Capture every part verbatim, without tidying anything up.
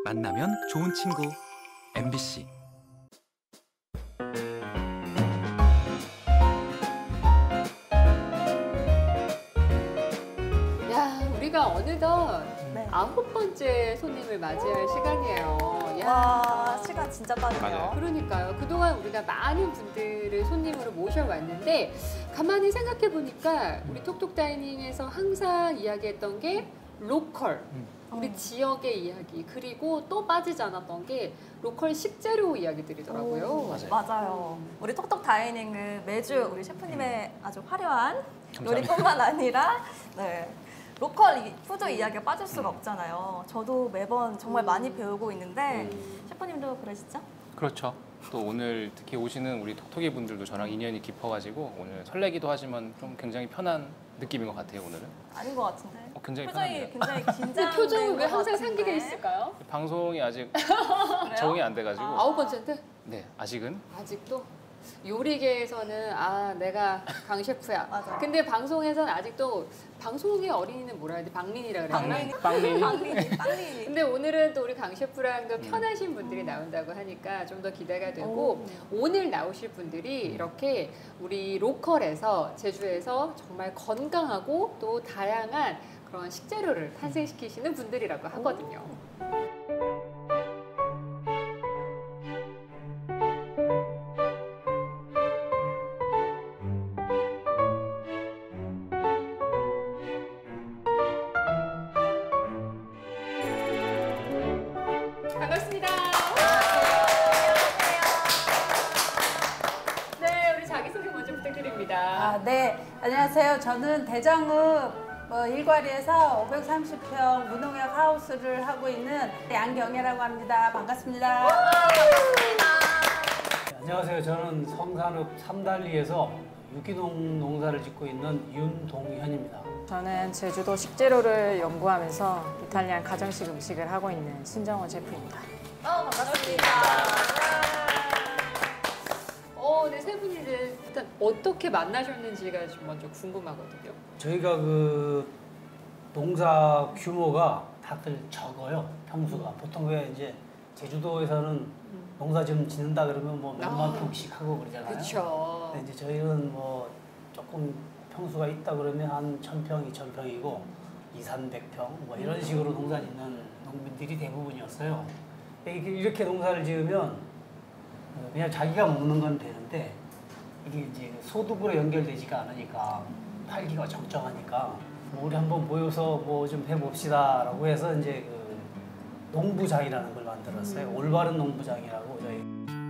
만나면 좋은 친구 엠비씨. 야, 우리가 어느덧 네. 아홉 번째 손님을 맞이할 시간이에요. 야. 와, 시간 진짜 빠르네요. 맞아요. 그러니까요. 그동안 우리가 많은 분들을 손님으로 모셔왔는데 가만히 생각해 보니까 우리 톡톡 다이닝에서 항상 이야기했던 게 로컬, 음. 우리 음. 지역의 이야기, 그리고 또 빠지지 않았던 게 로컬 식재료 이야기들이더라고요. 오, 맞아요. 맞아요. 우리 톡톡 다이닝은 매주 우리 셰프님의 아주 화려한 감사합니다. 요리뿐만 아니라 네, 로컬 이- 푸드 이야기가 빠질 수가 없잖아요. 저도 매번 정말 음. 많이 배우고 있는데 음. 셰프님도 그러시죠? 그렇죠. 또 오늘 특히 오시는 우리 톡톡이 분들도 저랑 인연이 깊어가지고 오늘 설레기도 하지만 좀 굉장히 편한 느낌인 것 같아요, 오늘은. 아닌 것 같은데. 어, 굉장히 표정이 편합니다. 굉장히 근데 긴장. 표정은 왜 항상 상기가 있을까요? 방송이 아직 그래요? 적응이 안 돼가지고 아, 아홉 번째인데? 네, 아직은 아직도? 요리계에서는 아 내가 강 셰프야. 맞아. 근데 방송에서는 아직도 방송의 어린이는 뭐라 해야 돼? 박민이라 그래야 되나? 박민이. 빵민이 빵민이. 빵민이. 근데 오늘은 또 우리 강 셰프랑도 편하신 분들이 나온다고 하니까 좀 더 기대가 되고 오늘 나오실 분들이 이렇게 우리 로컬에서 제주에서 정말 건강하고 또 다양한 그런 식재료를 탄생시키시는 분들이라고 하거든요. 반갑습니다. 네, 우리 자기소개 먼저 부탁드립니다. 아, 네. 안녕하세요. 저는 대장읍 뭐 일과리에서 오백삼십 평 무농약 하우스를 하고 있는 양경애라고 합니다. 반갑습니다. 안녕하세요. 저는 성산읍 삼달리에서 유기농 농사를 짓고 있는 윤동현입니다. 저는 제주도 식재료를 연구하면서 이탈리안 가정식 음식을 하고 있는 신정원 셰프입니다. 어, 반갑습니다. 어, 네, 세 분이 이제 일단 어떻게 만나셨는지가 좀 먼저 궁금하거든요. 저희가 그 농사 규모가 다들 적어요. 평수가. 보통 왜 이제 제주도에서는 농사 좀 짓는다 그러면 뭐 몇만 아. 평씩 하고 그러잖아요. 그렇죠. 근데 이제 저희는 뭐 조금 평수가 있다 그러면 한 천 평, 이천 평이고 이삼백 평 뭐 이런 식으로 농사 짓는 농민들이 대부분이었어요. 이렇게, 이렇게 농사를 지으면 그냥 자기가 먹는 건 되는데 이게 이제 소득으로 연결되지가 않으니까 팔기가 적정하니까 뭐 우리 한번 모여서 뭐 좀 해봅시다라고 해서 이제 그 농부장이라는 걸 만들었어요. 올바른 농부장이라고 저희.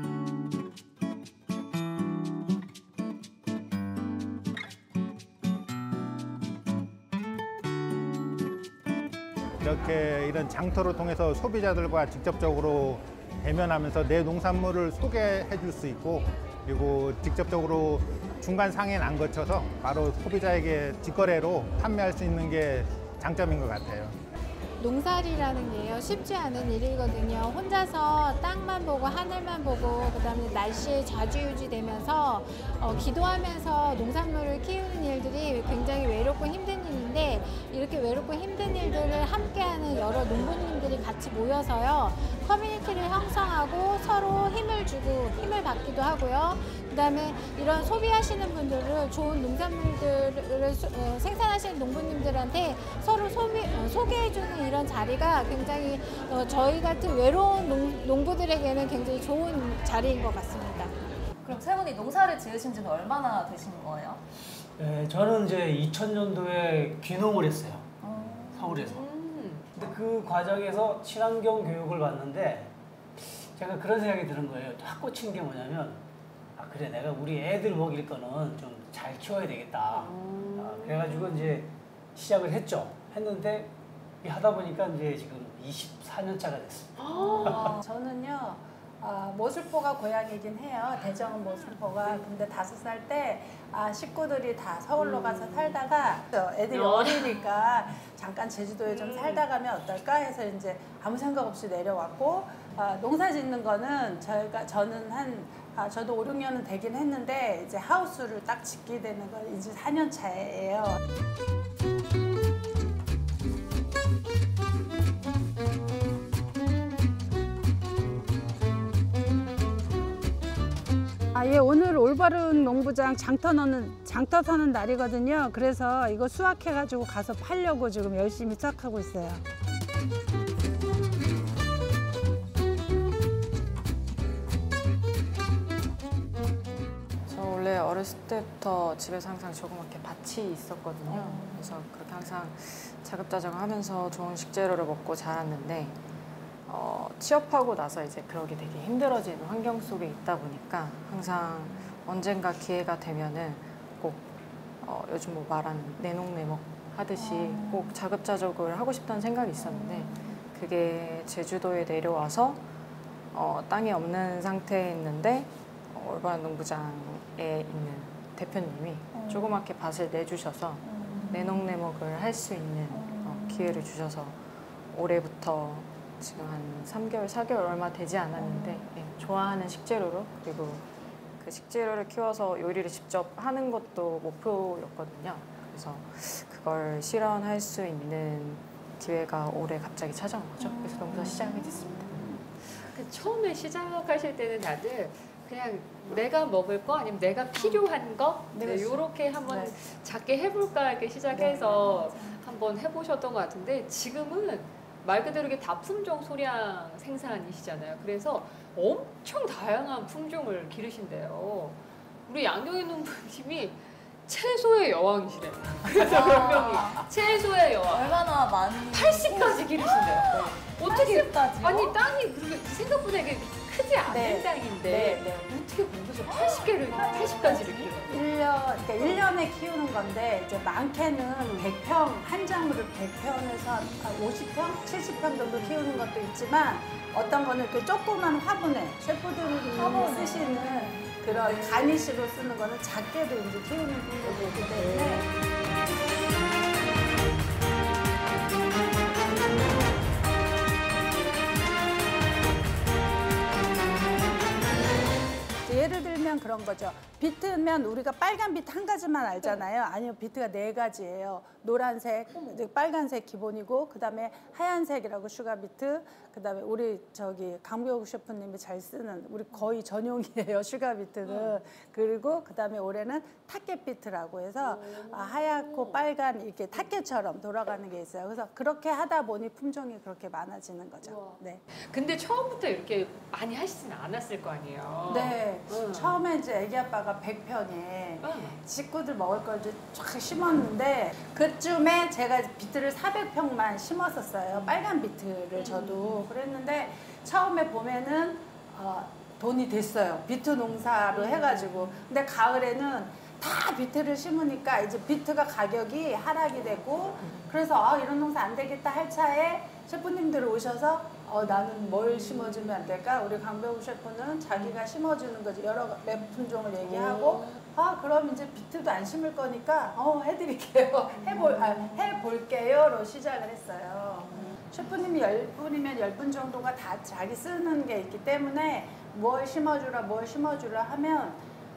이렇게 이런 장터를 통해서 소비자들과 직접적으로 대면하면서 내 농산물을 소개해 줄 수 있고 그리고 직접적으로 중간 상인 안 거쳐서 바로 소비자에게 직거래로 판매할 수 있는 게 장점인 것 같아요. 농사일이라는 게요 쉽지 않은 일이거든요. 혼자서 땅만 보고 하늘만 보고 그다음에 날씨에 좌지우지되면서 어, 기도하면서 농산물을 키우는 일들이 굉장히 외롭고 힘든 일인데 이렇게 외롭고 힘든 일들을 함께하는 여러 농부님들이 같이 모여서요 커뮤니티를 형성하고 서로 힘을 주고 힘을 받기도 하고요. 그다음에 이런 소비하시는 분들을 좋은 농산물들을 수, 어, 생산하시는 농부님들한테 서로 소비, 어, 소개해주는 이런 자리가 굉장히 어, 저희 같은 외로운 농, 농부들에게는 굉장히 좋은 자리인 것 같습니다. 그럼 세 분이 농사를 지으신 지는 얼마나 되신 거예요? 네, 저는 이제 이천 년도에 귀농을 했어요. 서울에서. 음. 근데 그 과정에서 친환경 교육을 받는데 제가 그런 생각이 드는 거예요. 확 꽂힌 게 뭐냐면 아 그래 내가 우리 애들 먹일 거는 좀 잘 키워야 되겠다. 아, 그래가지고 이제 시작을 했죠. 했는데 하다 보니까 이제 지금 이십사 년 차가 됐습니다. 어, 저는요 아, 모슬포가 고향이긴 해요. 대정읍 모슬포가. 근데 다섯 살 때 아, 식구들이 다 서울로 가서 살다가 애들이 어리니까 잠깐 제주도에 좀 살다 가면 어떨까 해서 이제 아무 생각 없이 내려왔고 아, 농사 짓는 거는 저희가 저는 한 아, 저도 오, 육 년은 되긴 했는데 이제 하우스를 딱 짓게 되는 건 이제 사 년 차예요. 아, 예, 오늘 올바른 농부장 장터 넣는 장터 서는 날이거든요. 그래서 이거 수확해가지고 가서 팔려고 지금 열심히 수확하고 있어요. 저 원래 어렸을 때부터 집에서 항상 조그맣게 밭이 있었거든요. 그래서 그렇게 항상 자급자정하면서 좋은 식재료를 먹고 자랐는데 어, 취업하고 나서 이제 그러기 되게 힘들어지는 환경 속에 있다 보니까 항상 언젠가 기회가 되면은 꼭 어, 요즘 뭐 말하는 내농내목 하듯이 꼭 자급자족을 하고 싶다는 생각이 있었는데 그게 제주도에 내려와서 어, 땅이 없는 상태에 있는데 어, 올바른 농부장에 있는 대표님이 조그맣게 밭을 내주셔서 내농내목을 할 수 있는 어, 기회를 주셔서 올해부터 지금 한 삼 개월, 사 개월 얼마 되지 않았는데 예, 좋아하는 식재료로 그리고 그 식재료를 키워서 요리를 직접 하는 것도 목표였거든요. 그래서 그걸 실현할 수 있는 기회가 올해 갑자기 찾아온 거죠. 그래서 농사 시작하게 됐습니다. 그 처음에 시작하실 때는 다들 그냥 내가 먹을 거 아니면 내가 필요한 거 네, 네, 그렇죠. 이렇게 한번 네. 작게 해볼까 이렇게 시작해서 한번 해보셨던 것 같은데 지금은 말 그대로 이게 다품종 소량 생산이시잖아요. 그래서 엄청 다양한 품종을 기르신대요. 우리 양경희 농부님이 채소의 여왕이시래요. 별명이 채소의 여왕. 얼마나 많이 팔십까지 기르신대요. 어떻게 팔십까지요? 아니 땅이 그렇게 생각보다 이게 크지 않은 네. 땅인데 네, 네. 어떻게 거기서 팔십 개를 팔십 가지를 기르는 거예요? 일 년, 그러니까 일 년에 키우는 건데 이제 많게는 백 평, 한 작물을 백 평에서 오십 평, 칠십 평 정도 키우는 것도 있지만 어떤 거는 이렇게 조그만 화분에 셰프들이 화분에. 쓰시는 그런 가니쉬로 쓰는 거는 작게도 이제 키우는 분들도 있기 때문에 예를 들면 그런 거죠. 비트면 우리가 빨간 비트 한 가지만 알잖아요. 아니요, 비트가 네 가지예요. 노란색, 빨간색 기본이고, 그 다음에 하얀색이라고 슈가 비트, 그 다음에 우리 저기 강병욱 셰프님이 잘 쓰는 우리 거의 전용이에요, 슈가 비트는. 그리고 그 다음에 올해는 타켓 비트라고 해서 아, 하얗고 빨간 이렇게 타켓처럼 돌아가는 게 있어요. 그래서 그렇게 하다 보니 품종이 그렇게 많아지는 거죠. 네. 근데 처음부터 이렇게 많이 하시지는 않았을 거 아니에요? 네. 응. 처음에 이제 애기 아빠가 백 평에 응. 식구들 먹을 걸 이제 쫙 심었는데 그쯤에 제가 비트를 사백 평만 심었었어요. 빨간 비트를 저도 그랬는데 처음에 보면은 어, 돈이 됐어요. 비트 농사로 해가지고. 근데 가을에는 다 비트를 심으니까 이제 비트가 가격이 하락이 되고 그래서 아, 이런 농사 안 되겠다 할 차에 셰프님들 오셔서 어, 나는 뭘 심어주면 안 될까? 우리 강병욱 셰프는 자기가 심어주는 거지. 여러 몇 품종을 얘기하고 아 그럼 이제 비트도 안 심을 거니까 어 해드릴게요. 해볼, 아, 해볼게요로 시작을 했어요. 셰프님이 열 분이면 열 분 정도가 다 자기 쓰는 게 있기 때문에 뭘 심어주라 뭘 심어주라 하면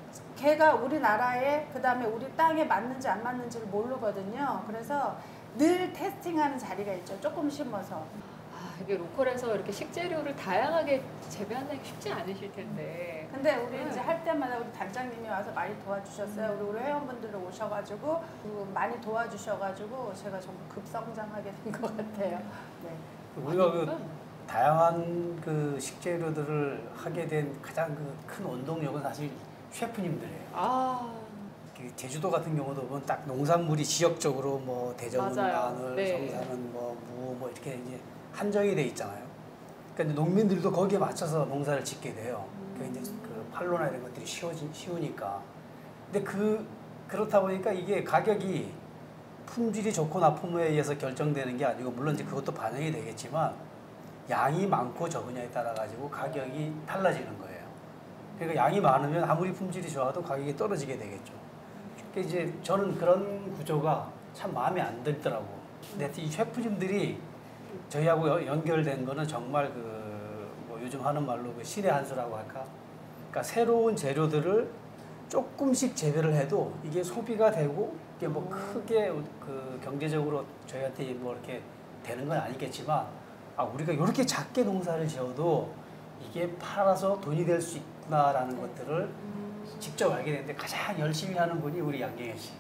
걔가 우리나라에 그 다음에 우리 땅에 맞는지 안 맞는지를 모르거든요. 그래서 늘 테스팅하는 자리가 있죠. 조금 심어서. 아, 이게 로컬에서 이렇게 식재료를 다양하게 재배하는 게 쉽지 않으실 텐데. 근데 우리 이제 할 때마다 우리 단장님이 와서 많이 도와주셨어요. 우리 우리 회원분들 오셔가지고 그리고 많이 도와주셔가지고 제가 좀 급성장하게 된 것 같아요. 네. 우리가 그 다양한 그 식재료들을 하게 된 가장 그 큰 원동력은 사실 셰프님들이에요. 아, 그 제주도 같은 경우도 보면 딱 농산물이 지역적으로 뭐 대전은 맞아요. 마늘, 네. 성산은 뭐 무 뭐 이렇게 이제 한정이 돼 있잖아요. 그러니까 농민들도 거기에 맞춰서 농사를 짓게 돼요. 그 이제 그 판로나 이런 것들이 쉬워지, 쉬우니까. 근데 그 그렇다 보니까 이게 가격이 품질이 좋고 나쁨에 의해서 결정되는 게 아니고 물론 이제 그것도 반영이 되겠지만 양이 많고 적으냐에 따라 가지고 가격이 달라지는 거예요. 그러니까 양이 많으면 아무리 품질이 좋아도 가격이 떨어지게 되겠죠. 그러니까 이제 저는 그런 구조가 참 마음에 안 들더라고. 근데 이 셰프님들이 저희하고 여- 연결된 거는 정말 그 뭐 요즘 하는 말로 그 신의 한 수라고 할까? 그러니까 새로운 재료들을 조금씩 재배를 해도 이게 소비가 되고 이게 뭐 크게 그 경제적으로 저희한테 뭐 이렇게 되는 건 아니겠지만 아 우리가 이렇게 작게 농사를 지어도 이게 팔아서 돈이 될 수 있구나라는 것들을 직접 알게 됐는데 가장 열심히 하는 분이 우리 양경혜 씨.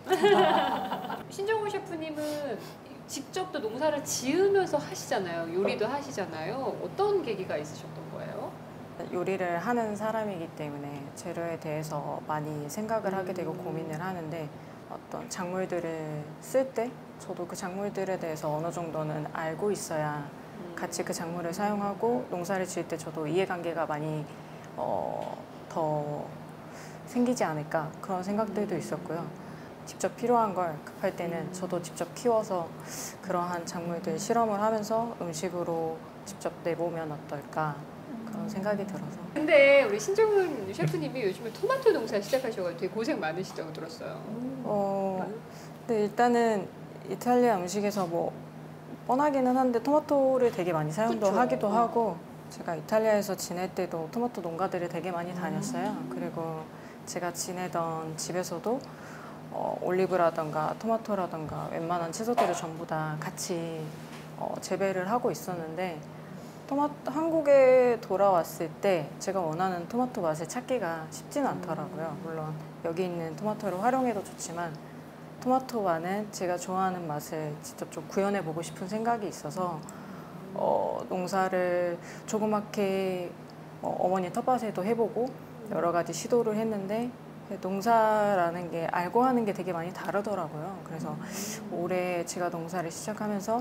신정훈 셰프님은 직접 또 농사를 지으면서 하시잖아요. 요리도 하시잖아요. 어떤 계기가 있으셨던 거예요? 요리를 하는 사람이기 때문에 재료에 대해서 많이 생각을 하게 되고 고민을 하는데 어떤 작물들을 쓸 때 저도 그 작물들에 대해서 어느 정도는 알고 있어야 같이 그 작물을 사용하고 농사를 지을 때 저도 이해관계가 많이 어, 더 생기지 않을까 그런 생각들도 있었고요. 직접 필요한 걸 급할 때는 저도 직접 키워서 그러한 작물들 실험을 하면서 음식으로 직접 내보면 어떨까 그런 생각이 들어서. 근데 우리 신정훈 셰프님이 요즘에 토마토 농사 시작하셔가지고 되게 고생 많으시다고 들었어요. 어, 근데 일단은 이탈리아 음식에서 뭐 뻔하기는 한데 토마토를 되게 많이 사용도 그쵸. 하기도 하고 제가 이탈리아에서 지낼 때도 토마토 농가들을 되게 많이 다녔어요. 그리고 제가 지내던 집에서도 어, 올리브라던가 토마토라던가 웬만한 채소들을 전부 다 같이 어, 재배를 하고 있었는데 토마토 한국에 돌아왔을 때 제가 원하는 토마토 맛을 찾기가 쉽지는 않더라고요. 물론 여기 있는 토마토를 활용해도 좋지만 토마토와는 제가 좋아하는 맛을 직접 좀 구현해 보고 싶은 생각이 있어서 어, 농사를 조그맣게 어, 어머니 텃밭에도 해보고 여러 가지 시도를 했는데 농사라는 게 알고 하는 게 되게 많이 다르더라고요. 그래서 올해 제가 농사를 시작하면서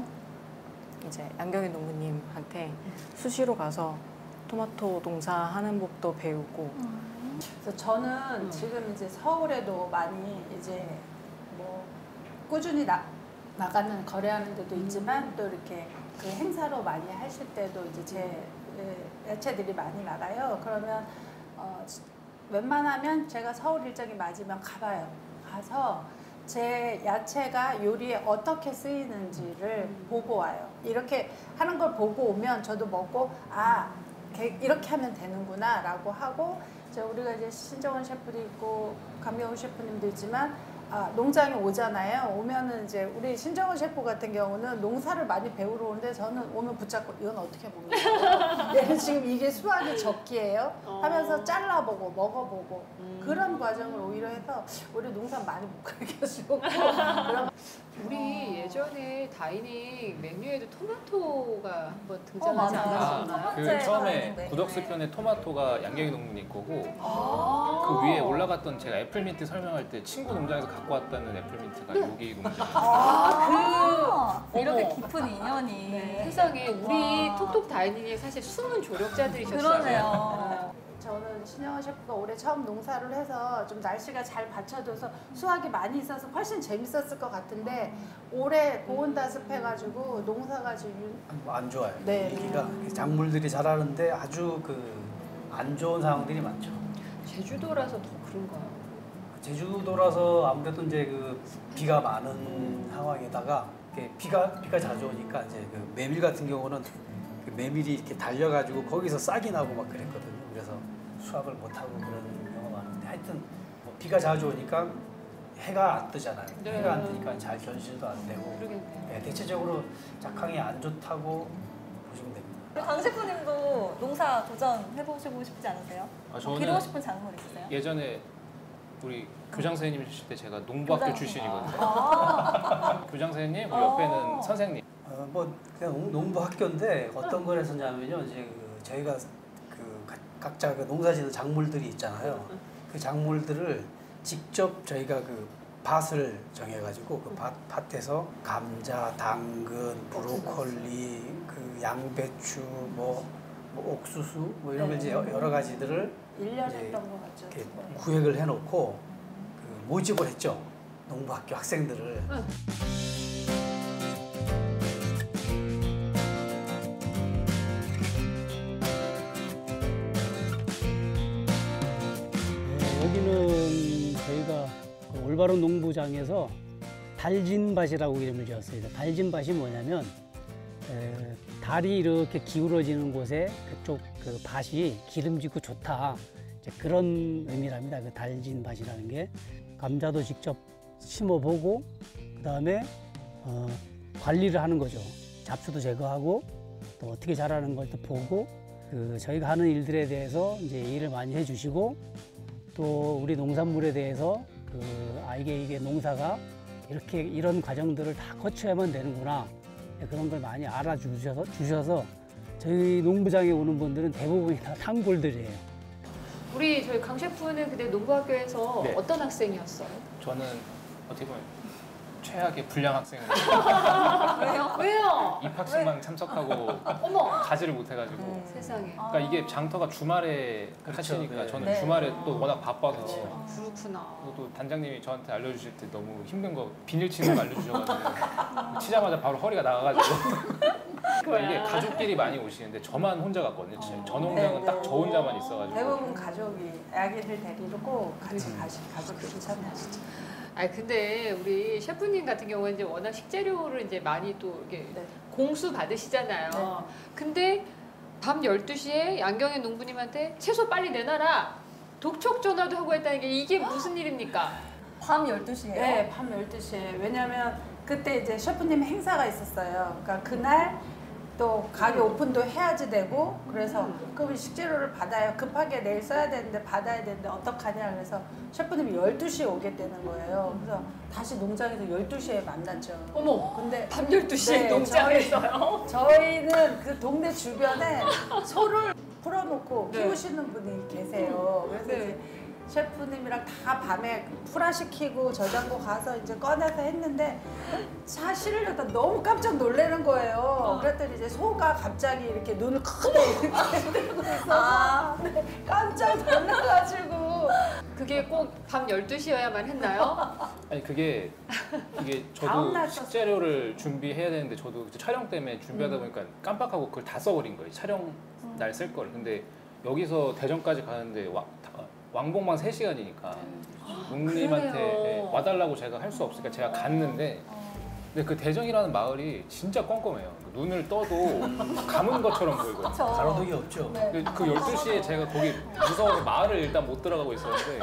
이제 양경희 농부님한테 수시로 가서 토마토 농사하는 법도 배우고. 그래서 저는 지금 이제 서울에도 많이 이제 뭐 꾸준히 나, 나가는 거래하는 데도 있지만 또 이렇게 그 행사로 많이 하실 때도 이제 제 야채들이 많이 나가요. 그러면 어, 웬만하면 제가 서울 일정이 맞으면 가봐요. 가서 제 야채가 요리에 어떻게 쓰이는지를 보고 와요. 이렇게 하는 걸 보고 오면 저도 먹고 아 이렇게 하면 되는구나 라고 하고 이제 우리가 이제 신정훈 셰프도 있고 강명훈 셰프님도 있지만 아, 농장에 오잖아요. 오면은 이제 우리 신정훈 셰프 같은 경우는 농사를 많이 배우러 오는데 저는 오면 붙잡고 이건 어떻게 먹는 거예요? 얘는 지금 이게 수확이 적기예요? 하면서 잘라보고 먹어보고 음. 그런 과정을 오히려 해서 우리 농사 많이 못 가르쳐주고 그런 우리 예전에 다이닝 메뉴에도 토마토가 한번 등장하지 어, 맞아요. 않았었나요? 첫 그 번째 처음에 나왔는데. 구덕수편에 토마토가 양경희 농부님 거고 아. 그 위에 올라갔던 제가 애플민트 설명할 때 친구 농장에서 갖고 왔다는 애플민트가 여기 농장. 아, 그 이렇게 어머. 깊은 인연이. 네. 세상에 우리 와. 톡톡 다이닝의 사실 숨은 조력자들이셨어요. 그러네요. 저는 신영원 셰프가 올해 처음 농사를 해서 좀 날씨가 잘 받쳐줘서 수확이 많이 있어서 훨씬 재밌었을 것 같은데 올해 고온다습해가지고 농사가 지금 안 좋아요. 네. 여기가 작물들이 자라는데 아주 그 안 좋은 상황들이 많죠. 제주도라서 더 그런가요? 제주도라서 아무래도 이제 그 비가 많은 상황에다가 이렇게 비가 비가 자주 오니까 이제 그 메밀 같은 경우는 그 메밀이 이렇게 달려가지고 거기서 싹이 나고 막 그랬거든요. 그래서 수확을 못 하고 그런 경우가 많은데 하여튼 뭐 비가 자주 오니까 해가 안 뜨잖아요. 네. 해가 안 뜨니까 잘 전시도 안 되고 그러겠네요. 네, 대체적으로 작황이 안 좋다고 보시면 됩니다. 강 셰프님도 농사 도전 해보시고 싶지 않으세요? 아, 저는 기르고 싶은 작물 있으세요? 예전에 우리 교장 선생님이실 때 제가 농부학교 교장. 출신이거든요. 아. 교장 선생님, 우리 옆에는 아. 선생님. 어, 뭐 그냥 농- 농부 학교인데 어떤 걸 했었냐면요. 이제 그 저희가 그 가- 각자 그 농사짓는 작물들이 있잖아요. 그 작물들을 직접 저희가 그 밭을 정해가지고 그 밭, 밭에서 감자, 당근, 브로콜리, 그 양배추, 뭐, 뭐 옥수수 뭐 이런 걸 이제 여러 가지들을 일 년 이제 했던 것 같죠. 이렇게 구획을 해놓고 그 모집을 했죠. 농부학교 학생들을. 네, 여기는 저희가 그 올바른 농부장에서 달진밭이라고 이름을 지었어요. 달진밭이 뭐냐면 에, 달이 이렇게 기울어지는 곳에 그쪽 그 밭이 기름지고 좋다. 이제 그런 의미랍니다. 그 달진밭이라는 게 감자도 직접 심어보고 그 다음에 어, 관리를 하는 거죠. 잡초도 제거하고 또 어떻게 자라는 걸 또 보고 그 저희가 하는 일들에 대해서 이제 일을 많이 해주시고 또 우리 농산물에 대해서 그 아 이게 이게 농사가 이렇게 이런 과정들을 다 거쳐야만 되는구나 그런 걸 많이 알아주셔서 주셔서 저희 농부장에 오는 분들은 대부분이 다 단골들이에요. 우리 저희 강 셰프는 그때 농부학교에서 네. 어떤 학생이었어요? 저는 어떻게 보면 최악의 불량 학생으로 왜요? 왜요? 입학식만 참석하고 어머 가지를 못해가지고 음. 세상에. 그러니까 이게 장터가 주말에 그렇죠. 하시니까 네. 저는 네. 주말에 또 워낙 바빠서 그렇구나. 또 단장님이 저한테 알려주실 때 너무 힘든 거 비닐 치는 거 알려주셔가지고 치자마자 바로 허리가 나가가지고 그러니까 이게 가족끼리 많이 오시는데 저만 혼자 갔거든요. 저 농장은 네, 딱 네. 저 혼자만 있어가지고 대부분 가족이 아기를 데리고 같이 가시 가족들이 참여하시죠. 아 근데 우리 셰프님 같은 경우는 이제 워낙 식재료를 이제 많이 또 이렇게 네. 공수 받으시잖아요. 네. 근데 밤 열두 시에 양경의 농부님한테 채소 빨리 내놔라. 독촉 전화도 하고 했다는 게 이게 무슨 일입니까? 밤 열두 시에요? 네, 밤 열두 시에. 왜냐면 그때 이제 셰프님 행사가 있었어요. 그러니까 그날 또 가게 오픈도 해야지 되고 그래서 그럼 식재료를 받아요. 급하게 내일 써야 되는데 받아야 되는데 어떡하냐 그래서 셰프님이 열두 시에 오겠다는 거예요. 그래서 다시 농장에서 열두 시에 만났죠. 어머, 근데 밤 열두 시에 네, 농장에서요? 저희는 그 동네 주변에 소를 풀어놓고 네. 키우시는 분이 계세요. 그래서 네. 이제 셰프님이랑 다 밤에 풀화시키고 저장고 가서 이제 꺼내서 했는데 사실은 너무 깜짝 놀라는 거예요. 그랬더니 이제 소가 갑자기 이렇게 눈을 크게 이렇게 들고 있어서 네, 깜짝 놀라가지고 그게 꼭 밤 열두 시여야만 했나요? 아니 그게 이게 저도 다음날 식재료를 준비해야 되는데 저도 이제 촬영 때문에 준비하다 보니까 깜빡하고 그걸 다 써버린 거예요. 촬영 날 쓸 걸. 근데 여기서 대전까지 가는데 와, 다- 왕복만 세 시간이니까 농님한테 그래요. 와달라고 제가 할 수 없으니까 제가 갔는데 근데 그 대전이라는 마을이 진짜 껌껌해요. 눈을 떠도 감은 것처럼 보이거든요. 가로등이 없죠. 그, 그 열두 시에 제가 거기 무서워서 마을을 일단 못 들어가고 있었는데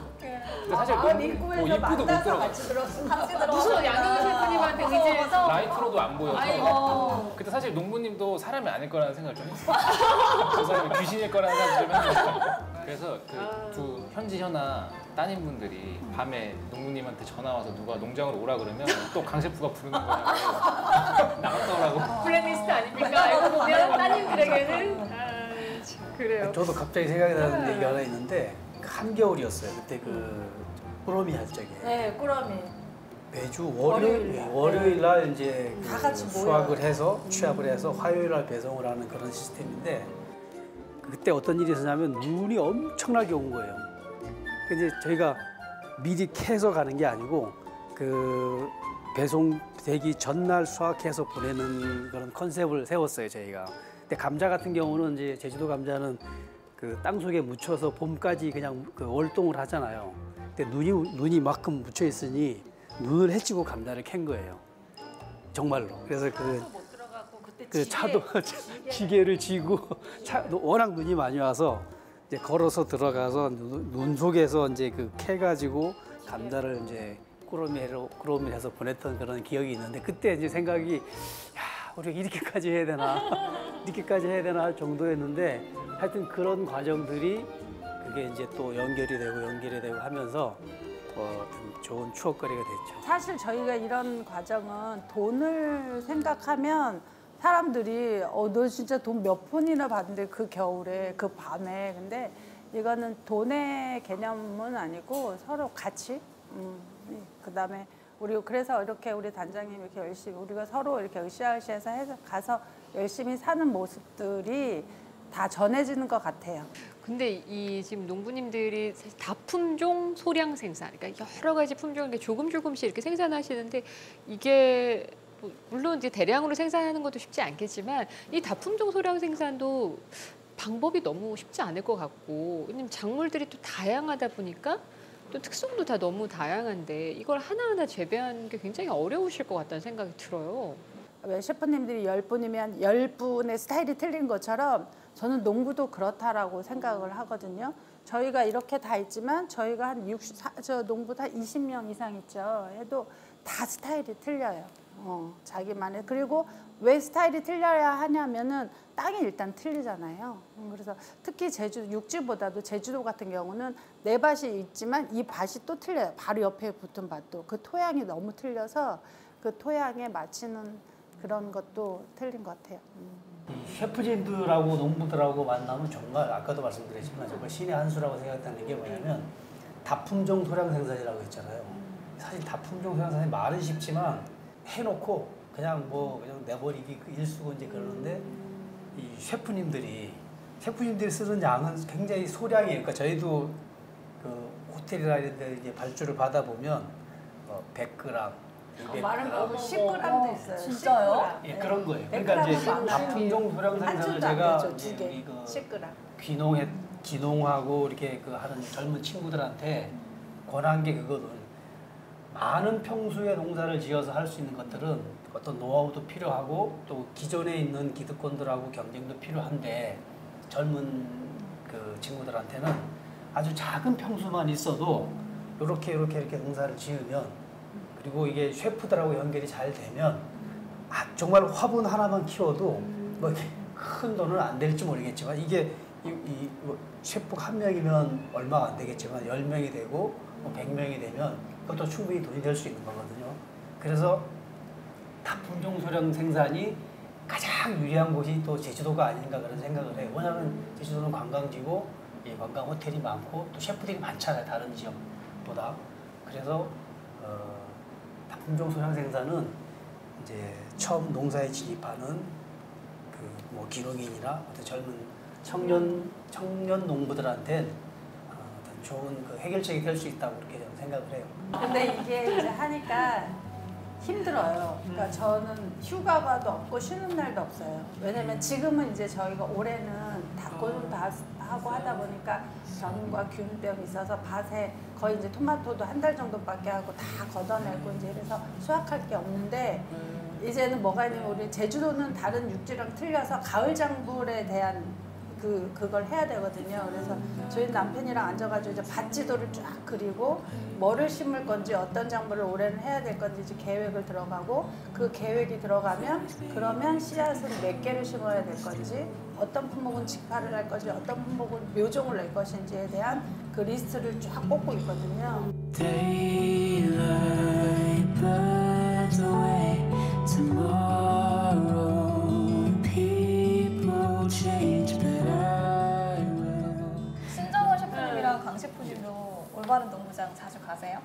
근데 사실 마을 너무 입구에서 뭐 입구도 못 만나서 들어가. 같이 들었어요. 같이 들어가서 무슨 양경희 셰프님한테 의지해서 라이트로도 안 보여서 아이고. 그때 사실 농부님도 사람이 아닐 거라는 생각을 좀 했어요. 그 사람이 귀신일 거라는 생각을 좀 했어요. 그래서 그 두 현지 현아 따님분들이 밤에 농부님한테 전화 와서 누가 농장으로 오라 그러면 또 강 셰프가 부르는 거냐고 나갔다 오라고. 블랙리스트 아닙니까? 알고 보면 따님들에게는 아, 참, 그래요. 저도 갑자기 생각이 나는 얘기가 하나 있는데 한겨울이었어요. 그때 그 꾸러미 할 적에 네, 꾸러미. 매주 월요일 월요일 월요일 날 이제 그 다 같이 모여요. 수확을 해서 취합을 해서 화요일 날 배송을 하는 그런 시스템인데 그때 어떤 일이 있었냐면 눈이 엄청나게 온 거예요. 근데 저희가 미리 캐서 가는 게 아니고 그 배송되기 전날 수확해서 보내는 그런 컨셉을 세웠어요, 저희가. 근데 감자 같은 경우는 이제 제주도 감자는 그 땅속에 묻혀서 봄까지 그냥 그 월동을 하잖아요. 근데 눈이 눈이 만큼 묻혀 있으니 눈을 해치고 감자를 캔 거예요. 정말로. 그래서 그 그 차도 기계를 쥐고 차, 워낙 눈이 많이 와서 이제 걸어서 들어가서 눈, 눈 속에서 이제 그 캐가지고 감자를 이제 꾸러미로 꾸러미 해서 보냈던 그런 기억이 있는데 그때 이제 생각이 야 우리가 이렇게까지 해야 되나 이렇게까지 해야 되나 할 정도였는데 하여튼 그런 과정들이 그게 이제 또 연결이 되고 연결이 되고 하면서 어, 좀 좋은 추억거리가 됐죠. 사실 저희가 이런 과정은 돈을 생각하면 사람들이 어, 너 진짜 돈 몇 푼이나 받는데 그 겨울에 그 밤에 근데 이거는 돈의 개념은 아니고 서로 같이 음, 그다음에 우리 그래서 이렇게 우리 단장님 이렇게 열심히 우리가 서로 이렇게 으쌰으쌰해서 해서 가서 열심히 사는 모습들이 다 전해지는 것 같아요. 근데 이 지금 농부님들이 다품종 소량 생산, 그러니까 여러 가지 품종을 이렇게 조금 조금씩 이렇게 생산하시는데 이게 뭐 물론 이제 대량으로 생산하는 것도 쉽지 않겠지만 이 다품종 소량 생산도 방법이 너무 쉽지 않을 것 같고 왜냐면 작물들이 또 다양하다 보니까 또 특성도 다 너무 다양한데 이걸 하나하나 재배하는 게 굉장히 어려우실 것 같다는 생각이 들어요. 왜 셰프님들이 열 분이면 열 분의 스타일이 틀린 것처럼 저는 농부도 그렇다라고 생각을 하거든요. 저희가 이렇게 다 있지만 저희가 한 육십, 저 농부 다 이십 명 이상 있죠. 해도 다 스타일이 틀려요. 어, 자기만의. 그리고 왜 스타일이 틀려야 하냐면은 땅이 일단 틀리잖아요. 음, 그래서 특히 제주 육지보다도 제주도 같은 경우는 네 밭이 있지만 이 밭이 또 틀려요. 바로 옆에 붙은 밭도 그 토양이 너무 틀려서 그 토양에 맞추는 그런 것도 틀린 것 같아요. 음. 이 셰프진들하고 농부들하고 만나면 정말 아까도 말씀드렸지만 정말 신의 한 수라고 생각하는 게 뭐냐면 다품종 소량 생산이라고 했잖아요. 사실 다품종 생산이 말은 쉽지만 해놓고 그냥 뭐 그냥 내버리기 그 일수건지 그러는데 이 셰프님들이 셰프님들이 쓰는 양은 굉장히 소량이에요. 그러니까 저희도 그 호텔이나 이런 데 이제 발주를 받아보면 뭐 백 그램, 이백 말은 그램 너무 십 그램도 있어요. 진짜요? 예, 그런 거예요. 백 그러니까 이제 그램은 다품종 소량 한 생산을 줄도 안 제가 되죠, 이제 두 개. 우리 그 십 그램. 귀농해 귀농하고 이렇게 그 하는 젊은 친구들한테 권한 게 그거든. 많은 평수의 농사를 지어서 할 수 있는 것들은 어떤 노하우도 필요하고 또 기존에 있는 기득권들하고 경쟁도 필요한데 젊은 그 친구들한테는 아주 작은 평수만 있어도 이렇게 이렇게 이렇게 농사를 지으면 그리고 이게 셰프들하고 연결이 잘 되면 아, 정말 화분 하나만 키워도 뭐 이렇게 큰 돈은 안 될지 모르겠지만 이게 이, 이 뭐 셰프 한 명이면 얼마 안 되겠지만 열 명이 되고 뭐 백 명이 되면 그것도 충분히 돈이 될 수 있는 거거든요. 그래서 다품종 소량 생산이 가장 유리한 곳이 또 제주도가 아닌가 그런 생각을 해요. 왜냐하면 제주도는 관광지고 예, 관광 호텔이 많고 또 셰프들이 많잖아요. 다른 지역보다. 그래서 어, 다품종 소량 생산은 이제 처음 농사에 진입하는 그 뭐 기농인이나 어떤 젊은 청년 청년 농부들한테 어, 어떤 좋은 그 해결책이 될 수 있다고 그렇게 저는 생각을 해요. 근데 이게 이제 하니까 힘들어요. 그러니까 저는 휴가가도 없고 쉬는 날도 없어요. 왜냐면 지금은 이제 저희가 올해는 닭고좀 다 하고 하다 보니까 병과 균병이 있어서 밭에 거의 이제 토마토도 한 달 정도밖에 하고 다 걷어내고 이제 이래서 수확할 게 없는데 이제는 뭐가 있냐면 우리 제주도는 다른 육지랑 틀려서 가을 작물에 대한 그, 그걸 해야 되거든요. 그래서 저희 남편이랑 앉아가지고 이제 밭지도를 쫙 그리고 뭐를 심을 건지 어떤 작물을 올해는 해야 될 건지 이제 계획을 들어가고 그 계획이 들어가면 그러면 씨앗은 몇 개를 심어야 될 건지 어떤 품목은 직파를 할 건지 어떤 품목은 묘종을 낼 것인지에 대한 그 리스트를 쫙 뽑고 있거든요. Daylight burns away tomorrow. People change, but I will. 신정원 셰프님이랑 강 셰프님도 올바른 농부장 자주 가세요?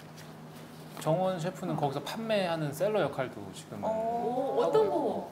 정원 셰프는 거기서 판매하는 셀러 역할도 지금 어, 어떤 거?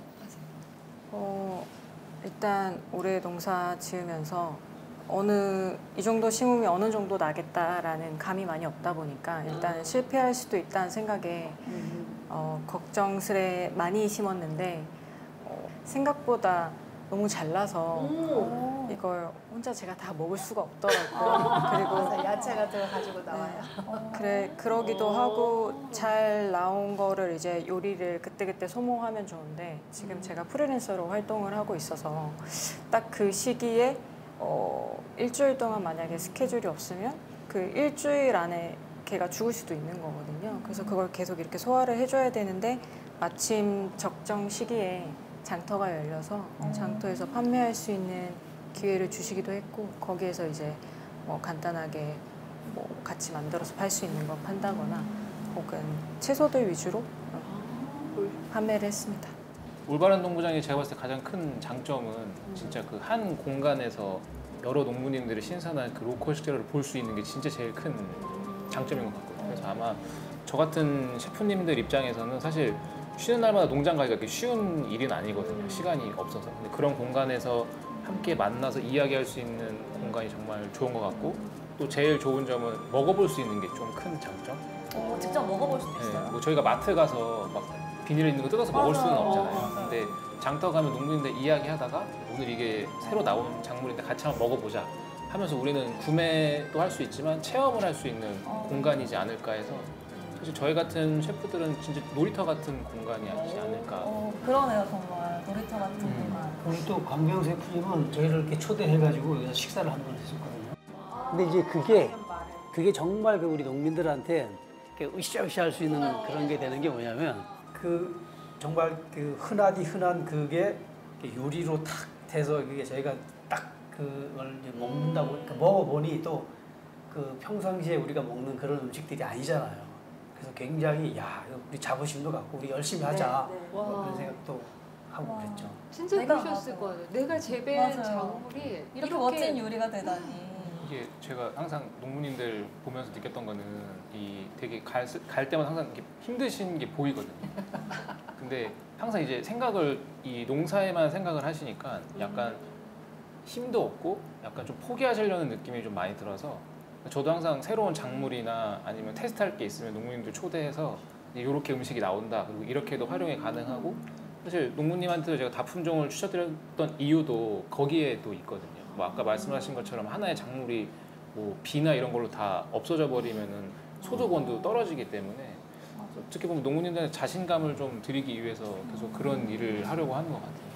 어, 일단 올해 농사 지으면서 어느 이 정도 심으면 어느 정도 나겠다라는 감이 많이 없다 보니까 일단 실패할 수도 있다는 생각에 어, 걱정스레 많이 심었는데 어, 생각보다 너무 잘나서 오. 이걸 혼자 제가 다 먹을 수가 없더라고요. 그리고 그래서 야채가 들어가지고 나와요. 그래 그러기도 하고 잘 나온 거를 이제 요리를 그때그때 소모하면 좋은데 지금 제가 프리랜서로 활동을 하고 있어서 딱 그 시기에 어, 일주일 동안 만약에 스케줄이 없으면 그 일주일 안에 걔가 죽을 수도 있는 거거든요. 그래서 그걸 계속 이렇게 소화를 해줘야 되는데 마침 적정 시기에 장터가 열려서 장터에서 판매할 수 있는 기회를 주시기도 했고 거기에서 이제 뭐 간단하게 뭐 같이 만들어서 팔 수 있는 거 판다거나 혹은 채소들 위주로 판매를 했습니다. 올바른 농부장이 제가 봤을 때 가장 큰 장점은 진짜 그 한 공간에서 여러 농부님들의 신선한 그 로컬 식재료를 볼 수 있는 게 진짜 제일 큰 장점인 것 같거든요. 그래서 아마 저 같은 셰프님들 입장에서는 사실 쉬는 날마다 농장 가기가 그렇게 쉬운 일은 아니거든요. 시간이 없어서. 근데 그런 공간에서 함께 만나서 이야기할 수 있는 공간이 정말 좋은 것 같고 또 제일 좋은 점은 먹어볼 수 있는 게 좀 큰 장점? 어, 직접 먹어볼 수도 있어요. 네, 뭐 저희가 마트 가서 막 비닐에 있는 거 뜯어서 먹을 수는 맞아요. 없잖아요. 어, 맞아요. 근데 장터 가면 농부님들 이야기하다가 오늘 이게 새로 나온 작물인데 같이 한번 먹어보자 하면서 우리는 구매도 할 수 있지만 체험을 할 수 있는 어. 공간이지 않을까 해서 사실 저희 같은 셰프들은 진짜 놀이터 같은 공간이지 않을까. 어, 그러네요, 정말. 놀이터 같은 음. 공간. 우리 또 강병 셰프님은 저희를 이렇게 초대해가지고 여기서 식사를 한 번 했었거든요. 근데 이제 그게 그게 정말 그 우리 농민들한테 이렇게 으쌰으쌰 할 수 있는 그런 게 되는 게 뭐냐면 그 그 정말 그 흔하디 흔한 그게 요리로 탁 돼서 그게 저희가 딱 그걸 이제 먹는다고 그러니까 먹어보니 또 그 평상시에 우리가 먹는 그런 음식들이 아니잖아요. 그래서 굉장히 야 이거 우리 자부심도 갖고 우리 열심히 하자 네, 네. 그런 생각도 하고 와. 그랬죠. 진짜 내가 그러셨을 맞아요. 거예요. 내가 재배한 맞아요. 작물이 이렇게, 이렇게 멋진 요리가 되다니. 이게 제가 항상 농부님들 보면서 느꼈던 거는 이 되게 갈, 갈 때마다 항상 이렇게 힘드신 게 보이거든요. 근데 항상 이제 생각을 이 농사에만 생각을 하시니까 약간 힘도 없고 약간 좀 포기하시려는 느낌이 좀 많이 들어서 저도 항상 새로운 작물이나 아니면 테스트할 게 있으면 농부님들 초대해서 이렇게 음식이 나온다 그리고 이렇게도 활용이 가능하고 사실 농부님한테 제가 다품종을 추천드렸던 이유도 거기에 또 있거든요. 뭐 아까 말씀하신 것처럼 하나의 작물이 뭐 비나 이런 걸로 다 없어져 버리면은 소득원도 떨어지기 때문에 어떻게 보면 농부님들한테 자신감을 좀 드리기 위해서 계속 그런 일을 하려고 하는 것 같아요.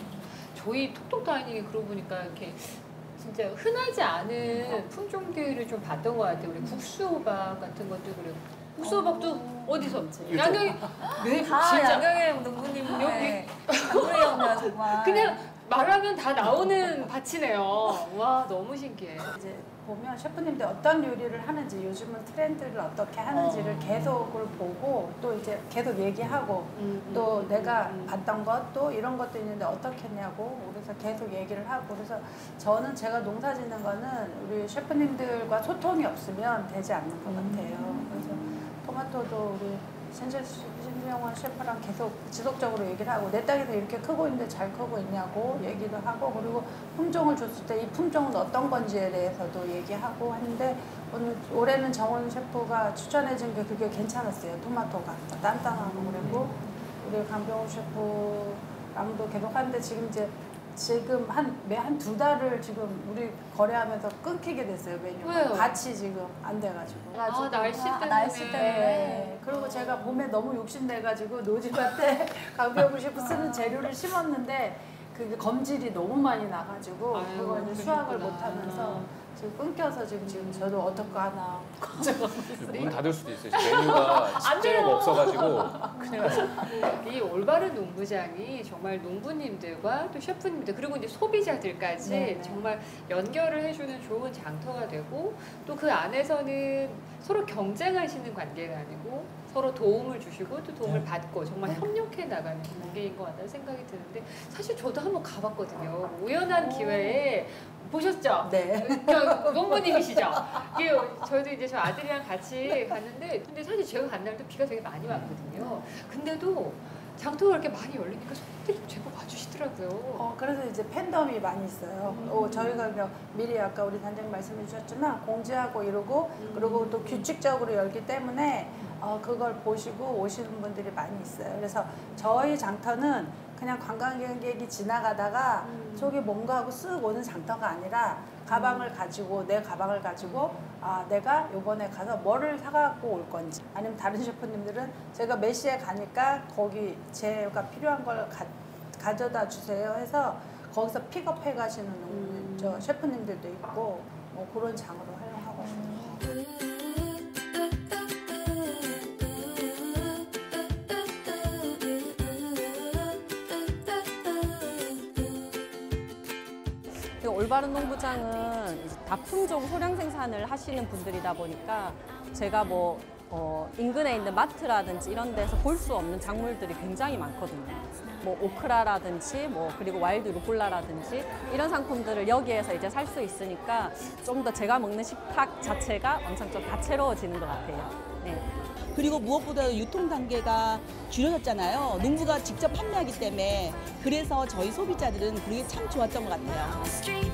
저희 톡톡 다이닝에 그러고 보니까 이렇게 진짜 흔하지 않은 품종들을 좀 봤던 것 같아요. 우리 국수호박 같은 것도 그래요. 국수호박도 어디서? 양양이 네, 다 진짜 양양의 농부님의 작물이었네요 정말. 그냥 말하면 다 나오는 밭이네요. 와 너무 신기해. 이제 보면 셰프님들 어떤 요리를 하는지 요즘은 트렌드를 어떻게 하는지를 계속을 보고 또 이제 계속 얘기하고 음, 음, 또 음, 내가 음, 음. 봤던 것도 이런 것도 있는데 어떻게 했냐고 그래서 계속 얘기를 하고 그래서 저는 제가 농사 짓는 거는 우리 셰프님들과 소통이 없으면 되지 않는 것 같아요. 그래서 토마토도 우리 신재, 신재원 셰프랑 계속 지속적으로 얘기를 하고 내 땅에서 이렇게 크고 있는데 잘 크고 있냐고 얘기도 하고 그리고 품종을 줬을 때 이 품종은 어떤 건지에 대해서도 얘기하고 하는데 오늘 올해는 정원 셰프가 추천해준 게 그게 괜찮았어요. 토마토가 단단하고 그리고 우리 강병호 셰프랑도 계속 하는데 지금 이제 지금 한 매 한 두 달을 지금 우리 거래하면서 끊기게 됐어요 메뉴가. 왜요? 밭이 지금 안 돼가지고. 아 날씨 때문에. 날씨 때문에. 네. 그리고 제가 봄에 너무 욕심내가지고 노지밭 때 강병우 셰프 쓰는 재료를 심었는데 그게 검질이 너무 많이 나가지고 아유, 그걸 이제 수확을 그러셨구나. 못하면서 지금 끊겨서 지금 지금 저도 어떡 하나 문 닫을 수도 있어요. 지금 메뉴가 식재료가 없어가지고 큰일 났어요. 이 올바른 농부장이 정말 농부님들과 또 셰프님들 그리고 이제 소비자들까지 네네. 정말 연결을 해주는 좋은 장터가 되고 또 그 안에서는 서로 경쟁하시는 관계가 아니고 서로 도움을 주시고 또 도움을 네. 받고 정말 네. 협력해 나가는 관계인 것 같다는 생각이 드는데 사실 저도 한번 가봤거든요. 우연한 기회에 보셨죠? 네. 그 농부님이시죠? 이게 저희도 이제 저 아들이랑 같이 갔는데 근데 사실 제가 간 날도 비가 되게 많이 왔거든요. 근데도 장터가 이렇게 많이 열리니까 손님들이 제법 와주시더라고요. 어, 그래서 이제 팬덤이 많이 있어요. 어, 저희가 그냥 미리 아까 우리 단장님 말씀해 주셨지만 공지하고 이러고 그리고 또 규칙적으로 열기 때문에 어, 그걸 보시고 오시는 분들이 많이 있어요. 그래서 저희 장터는 그냥 관광객이 지나가다가 저기 뭔가 하고 쓱 오는 장터가 아니라 가방을 가지고 내 가방을 가지고 아 내가 요번에 가서 뭐를 사갖고 올 건지 아니면 다른 셰프님들은 제가 몇 시에 가니까 거기 제가 필요한 걸 가, 가져다 주세요 해서 거기서 픽업해 가시는 음. 저 셰프님들도 있고 뭐 그런 장으로 활용하고 있어요. 그 올바른 농부장은 이제 다품종 소량 생산을 하시는 분들이다 보니까 제가 뭐 어, 인근에 있는 마트라든지 이런 데서 볼 수 없는 작물들이 굉장히 많거든요. 뭐 오크라라든지 뭐 그리고 와일드 루꼴라라든지 이런 상품들을 여기에서 이제 살 수 있으니까 좀 더 제가 먹는 식탁 자체가 엄청 좀 다채로워지는 것 같아요. 네. 그리고 무엇보다 유통 단계가 줄여졌잖아요. 농부가 직접 판매하기 때문에 그래서 저희 소비자들은 그게 참 좋았던 것 같아요.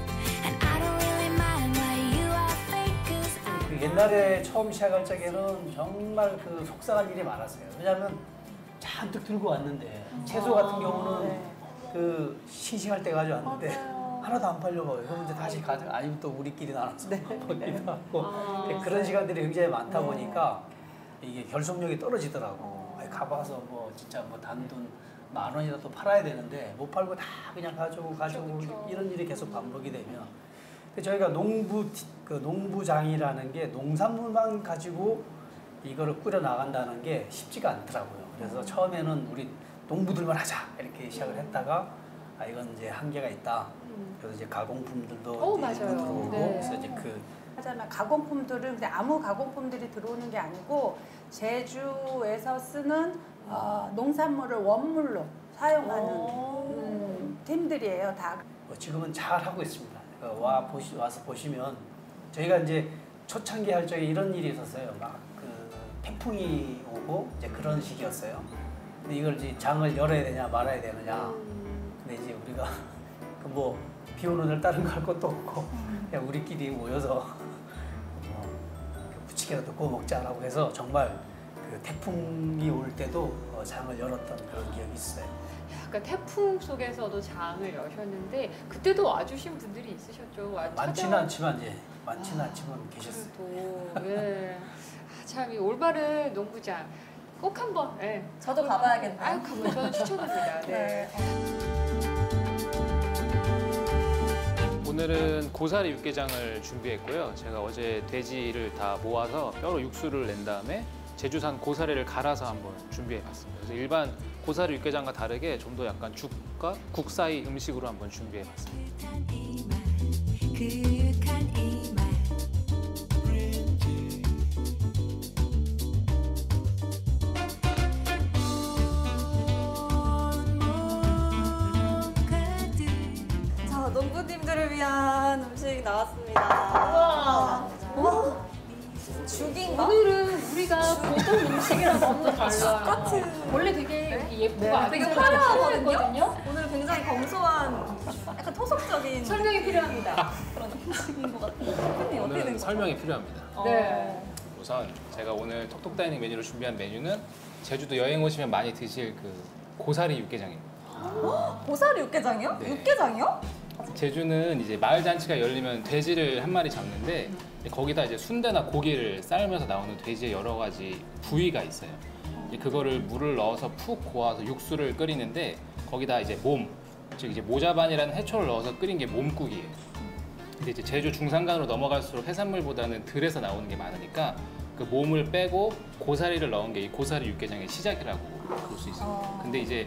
그 옛날에 처음 시작할 적에는 정말 그 속상한 일이 많았어요. 왜냐하면 잔뜩 들고 왔는데 채소 같은 경우는 네. 그 싱싱할 때 가져왔는데 하나도 안 팔려버려요. 그럼 이제 다시 가져 아니면 또 우리끼리 나눠서 먹기도 하고 아, 그런 시간들이 굉장히 많다 네. 보니까 이게 결속력이 떨어지더라고. 아니, 가봐서 뭐 진짜 뭐 단돈 만 원이라도 팔아야 되는데 못 팔고 다 그냥 가지고 가지고 이런 일이 계속 반복이 되면 근데 저희가 농부 그 농부장이라는 게 농산물만 가지고 이거를 꾸려 나간다는 게 쉽지가 않더라고요. 그래서 처음에는 우리 농부들만 하자 이렇게 시작을 했다가 아 이건 이제 한계가 있다. 그래서 이제 가공품들도 오, 이제 맞아요. 들어오고 네. 그래서 이제 그 하자면 가공품들은 그냥 아무 가공품들이 들어오는 게 아니고 제주에서 쓰는 어, 농산물을 원물로 사용하는 음, 팀들이에요. 다. 뭐 지금은 잘 하고 있습니다. 그러니까 와 보시 와서 보시면 저희가 이제 초창기 할 적에 이런 일이 있었어요. 막 그 태풍이 오고 이제 그런 시기였어요. 근데 이걸 이제 장을 열어야 되냐 말아야 되느냐. 근데 이제 우리가 그 뭐 비 오는 날 다른 거 할 것도 없고 그냥 우리끼리 모여서 뭐 부치개라도 구워 먹자라고 해서 정말 그 태풍이 올 때도 어, 장을 열었던 그런 기억이 있어요. 약간 태풍 속에서도 장을 여셨는데 그때도 와주신 분들이 있으셨죠? 와, 많지는 찾아와- 않지만 예, 많지는 않지만 계셨어요. 또, 예. 아, 참, 이 올바른 농부장 꼭 한번. 예. 저도 가봐야겠네요. 아유, 가보 저는 추천합니다. 네. 오늘은 고사리 육개장을 준비했고요. 제가 어제 돼지를 다 모아서 뼈로 육수를 낸 다음에 제주산 고사리를 갈아서 한번 준비해봤습니다. 그래서 일반 고사리 육개장과 다르게 좀 더 약간 죽과 국 사이 음식으로 한번 준비해봤습니다. 그윽한 이말 자, 농부님들을 위한 음식 나왔습니다. 우와. 우와. 죽인가? 오늘은 우리가 보던 음식이랑 너무 달라요. 똑같은. 원래 되게 예쁘고 네, 되게 아름다운 화려하거든요. 오늘 굉장히 검소한, 약간 토속적인 설명이 필요합니다. 그런 음식인 것 같아요. 셰프님 어떻게 된 오늘 거죠? 설명이 필요합니다. 네. 우선 제가 오늘 톡톡 다이닝 메뉴로 준비한 메뉴는 제주도 여행 오시면 많이 드실 그 고사리 육개장입니다. 고사리 육개장이요? 네. 육개장이요? 제주는 이제 마을 잔치가 열리면 돼지를 한 마리 잡는데 거기다 이제 순대나 고기를 삶으면서 나오는 돼지의 여러 가지 부위가 있어요. 이제 그거를 물을 넣어서 푹 고아서 육수를 끓이는데 거기다 이제 몸, 즉 이제 모자반이라는 해초를 넣어서 끓인 게 몸국이에요. 근데 이제 제주 중산간으로 넘어갈수록 해산물보다는 들에서 나오는 게 많으니까 그 몸을 빼고 고사리를 넣은 게 이 고사리 육개장의 시작이라고 볼 수 있습니다. 근데 이제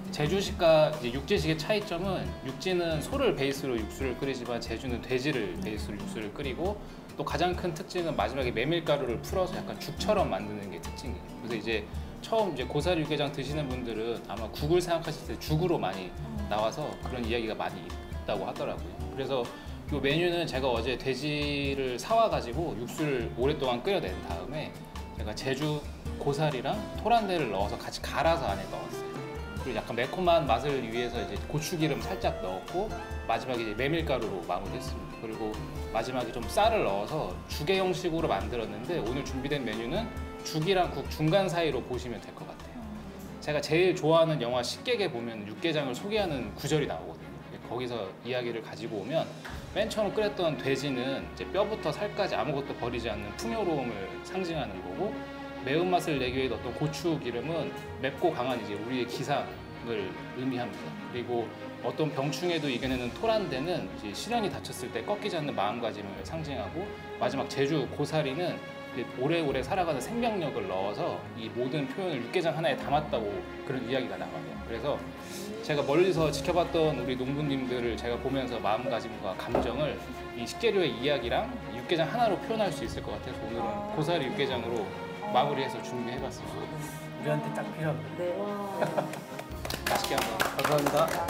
제주식과 이제 육지식의 차이점은 육지는 소를 베이스로 육수를 끓이지만 제주는 돼지를 베이스로 육수를 끓이고 또 가장 큰 특징은 마지막에 메밀가루를 풀어서 약간 죽처럼 만드는 게 특징이에요. 그래서 이제 처음 이제 고사리 육개장 드시는 분들은 아마 국을 생각하실 때 죽으로 많이 나와서 그런 이야기가 많이 있다고 하더라고요. 그래서 이 메뉴는 제가 어제 돼지를 사와가지고 육수를 오랫동안 끓여낸 다음에 제가 제주 고사리랑 토란대를 넣어서 같이 갈아서 안에 넣었어요. 그리고 약간 매콤한 맛을 위해서 이제 고추기름 살짝 넣었고 마지막에 이제 메밀가루로 마무리했습니다. 그리고 마지막에 좀 쌀을 넣어서 죽의 형식으로 만들었는데 오늘 준비된 메뉴는 죽이랑 국 중간 사이로 보시면 될 것 같아요. 제가 제일 좋아하는 영화 식객에 보면 육개장을 소개하는 구절이 나오거든요. 거기서 이야기를 가지고 오면 맨 처음 끓였던 돼지는 이제 뼈부터 살까지 아무것도 버리지 않는 풍요로움을 상징하는 거고 매운맛을 내기 위해 넣었던 고추 기름은 맵고 강한 이제 우리의 기상을 의미합니다. 그리고 어떤 병충해도 이겨내는 토란대는 이제 시련이 닥쳤을 때 꺾이지 않는 마음가짐을 상징하고 마지막 제주 고사리는 이제 오래오래 살아가는 생명력을 넣어서 이 모든 표현을 육개장 하나에 담았다고 그런 이야기가 나와요. 그래서 제가 멀리서 지켜봤던 우리 농부님들을 제가 보면서 마음가짐과 감정을 이 식재료의 이야기랑 육개장 하나로 표현할 수 있을 것 같아서 오늘은 고사리 육개장으로 마무리해서 준비해봤습니다. 우리한테 딱 필요합니다. 네. 맛있게 한번. 감사합니다.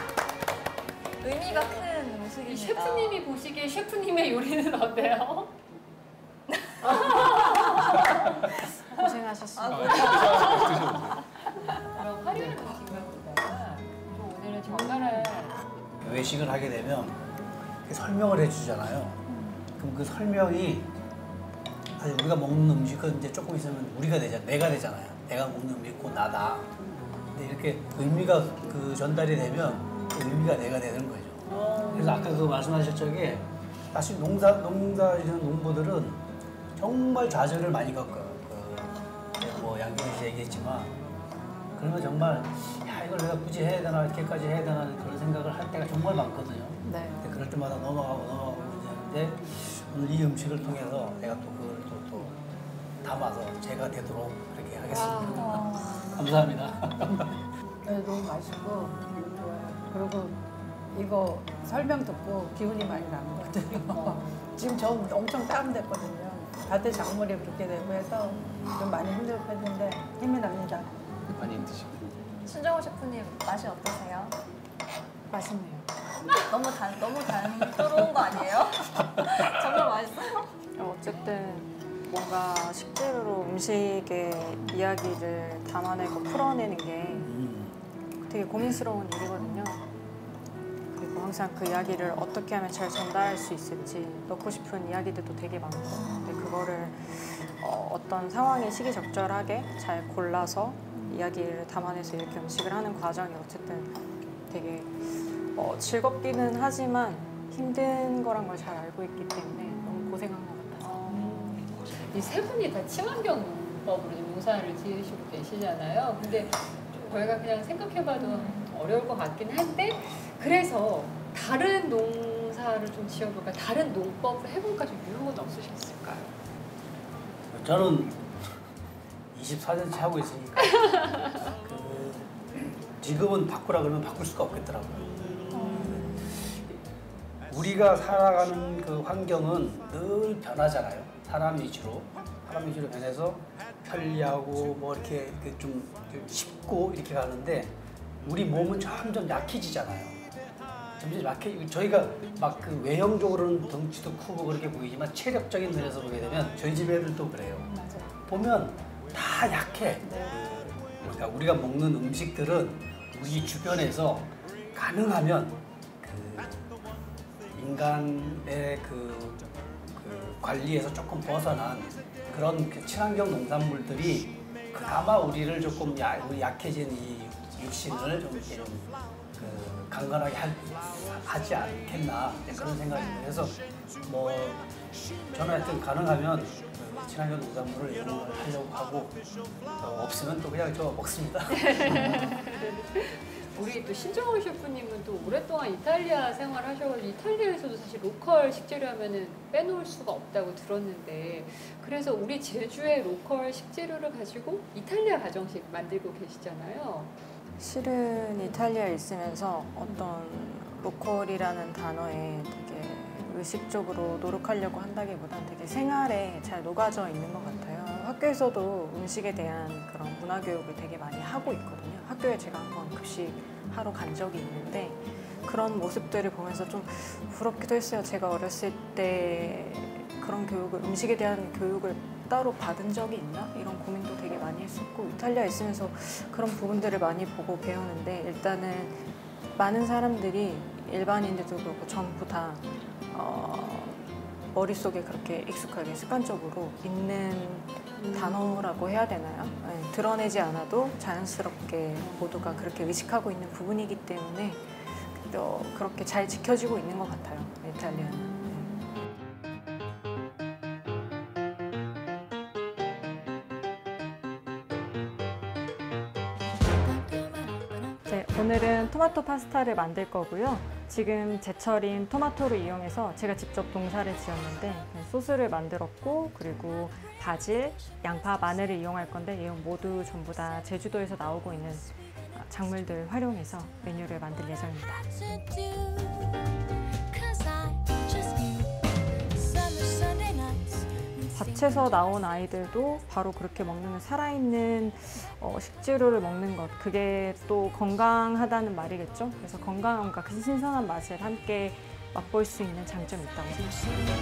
의미가 큰 음식입니다. 이 셰프님이 보시기에 셰프님의 요리는 어때요? 고생하셨습니다. 그럼 화려한 음식보다 오늘은 정갈한 외식을 하게 되면 설명을 해주잖아요. 그럼 그 설명이 사실 우리가 먹는 음식은 이제 조금 있으면 우리가 되잖아, 내가 되잖아요. 내가 먹는 음식 곧 나다. 근데 이렇게 의미가 그 전달이 되면 그 의미가 내가 되는 거죠. 그래서 아까 그 말씀하셨 적에 사실 농사 농사 지는 농부들은 정말 좌절을 많이 겪어요. 그, 뭐 양경희 씨 얘기했지만 그러면 정말 야 이걸 내가 굳이 해야 되나 이렇게까지 해야 되나 그런 생각을 할 때가 정말 많거든요. 네. 근데 그럴 때마다 넘어가고 넘어가고 있는데 오늘 이 음식을 통해서 내가 또 그걸 또, 또 담아서 제가 되도록 그렇게 하겠습니다. 와. 감사합니다. 네, 너무 맛있고 좋아요. 그리고 이거 설명 듣고 기운이 많이 나는 것 같아요. 지금 저 엄청 다운됐거든요. 밭에 작물이 그렇게 되고 해서 좀 많이 힘들었는데 힘이 납니다. 많이 힘드시고. 신정호 셰프님 맛이 어떠세요? 맛있네요. 너무 단 너무 단조로운 거 아니에요? 정말 맛있어요? 어쨌든 뭔가 식재료로 음식의 이야기를 담아내고 풀어내는 게 되게 고민스러운 일이거든요. 그리고 항상 그 이야기를 어떻게 하면 잘 전달할 수 있을지 넣고 싶은 이야기들도 되게 많고, 근데 그거를 어, 어떤 상황에 시기적절하게 잘 골라서 이야기를 담아내서 이렇게 음식을 하는 과정이 어쨌든 되게 어, 즐겁기는 하지만 힘든 거란 걸 잘 알고 있기 때문에 너무 고생한 것 같아서. 이 세 분이 다 친환경 농법으로 농사를 지으시고 계시잖아요. 근데 저희가 그냥 생각해봐도 어려울 것 같긴 한데, 그래서 다른 농사를 좀 지어볼까, 다른 농법을 해볼까, 좀 이런 건 없으셨을까요? 저는 이십사 년째 하고 있으니까 그 지금은 바꾸라 그러면 바꿀 수가 없겠더라고요. 우리가 살아가는 그 환경은 늘 변하잖아요. 사람 위주로 사람 위주로 변해서 편리하고 뭐 이렇게 좀 쉽고 이렇게 가는데 우리 몸은 점점 약해지잖아요. 점점 약해. 저희가 막 그 외형적으로는 덩치도 크고 그렇게 보이지만 체력적인 면에서 보게 되면 저희 집 애들도 그래요. 맞아요. 보면 다 약해. 그러니까 우리가 먹는 음식들은 우리 주변에서 가능하면 그 인간의 그, 그 관리에서 조금 벗어난 그런 그 친환경 농산물들이 그나마 우리를 조금 야, 우리 약해진 이 육신을 좀 이렇게 좀 그 강건하게 하, 하지 않겠나 그런 생각이 들어요. 그래서 뭐 저는 하여튼 가능하면 그 친환경 농산물을 이용을 하려고 하고 어, 없으면 또 그냥 저 먹습니다. 우리 또 신정호 셰프님은 또 오랫동안 이탈리아 생활하셔가지고 이탈리아에서도 사실 로컬 식재료 하면은 빼놓을 수가 없다고 들었는데, 그래서 우리 제주의 로컬 식재료를 가지고 이탈리아 가정식 만들고 계시잖아요. 실은 이탈리아에 있으면서 어떤 로컬이라는 단어에 되게 의식적으로 노력하려고 한다기보단 되게 생활에 잘 녹아져 있는 것 같아요. 학교에서도 음식에 대한 그런 문화 교육을 되게 많이 하고 있거든요. 학교에 제가 한번 급식하러 간 적이 있는데 그런 모습들을 보면서 좀 부럽기도 했어요. 제가 어렸을 때 그런 교육을, 음식에 대한 교육을 따로 받은 적이 있나? 이런 고민도 되게 많이 했었고, 이탈리아에 있으면서 그런 부분들을 많이 보고 배우는데, 일단은 많은 사람들이 일반인들도 그렇고 전부 다 어, 머릿속에 그렇게 익숙하게 습관적으로 있는 음. 단어라고 해야 되나요? 네, 드러내지 않아도 자연스럽게 모두가 그렇게 의식하고 있는 부분이기 때문에 어, 그렇게 잘 지켜지고 있는 것 같아요, 이탈리아는. 네, 오늘은 토마토 파스타를 만들 거고요. 지금 제철인 토마토를 이용해서 제가 직접 농사를 지었는데 소스를 만들었고, 그리고 바질, 양파, 마늘을 이용할 건데 이 모두 전부 다 제주도에서 나오고 있는 작물들 활용해서 메뉴를 만들 예정입니다. 밭에서 나온 아이들도 바로 그렇게 먹는 살아있는 어, 식재료를 먹는 것, 그게 또 건강하다는 말이겠죠. 그래서 건강함과 그 신선한 맛을 함께 맛볼 수 있는 장점이 있다고 생각합니다.